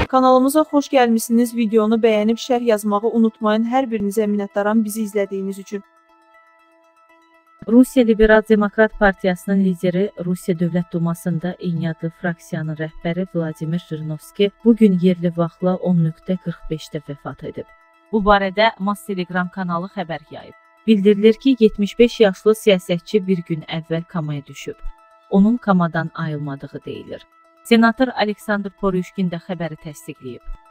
Kanalımıza xoş gəlmişsiniz. Videonu bəyənib şərh yazmağı unutmayın. Hər birinizə minnətdaram bizi izlədiyiniz üçün. Rusiya Liberal Demokrat Partiyasının lideri, Rusiya Dövlət Dumasında eyni adlı fraksiyanın rəhbəri Vladimir Jirinovski bugün yerli vaxtla 10:45-də vəfat edib. Bu barədə Mas Telegram kanalı xəbər yayıb. Bildirilir ki, 75 yaşlı siyasətçi bir gün əvvəl komaya düşüb. Onun komadan ayılmadığı deyilir. Senator Aleksandr Poryushkin də xəbəri təsdiqləyib.